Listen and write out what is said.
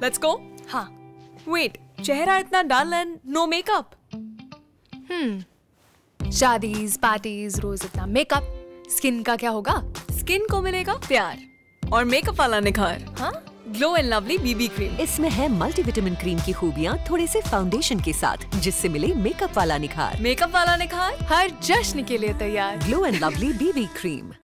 Let's go. हाँ। Wait, चेहरा इतना डल एंड नो मेकअप। शादीज, पार्टीज, रोज इतना मेकअप, स्किन का क्या होगा? स्किन को मिलेगा प्यार और मेकअप वाला निखार। हाँ? Glow and Lovely BB cream. इसमें है मल्टीविटामिन क्रीम की खूबियाँ थोड़े से फाउंडेशन के साथ, जिससे मिले मेकअप वाला निखार। मेकअप वाला निखार हर जश्न के लिए तैयार। Glow and Lovely BB cream.